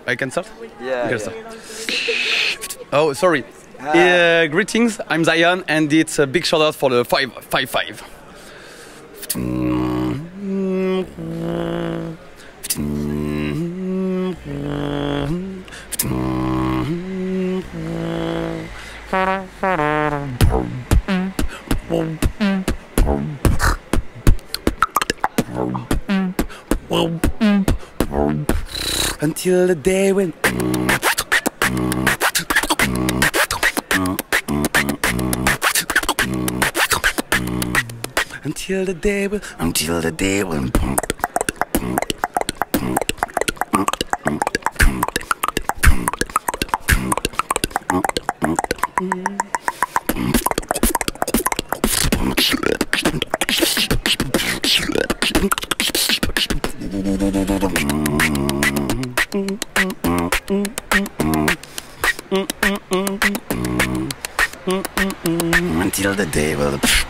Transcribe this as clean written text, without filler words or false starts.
I can start? Yeah. Okay, start. Oh, sorry. Greetings, I'm Agen, and it's a big shout out for the 555. Until the day when until the day will until the day will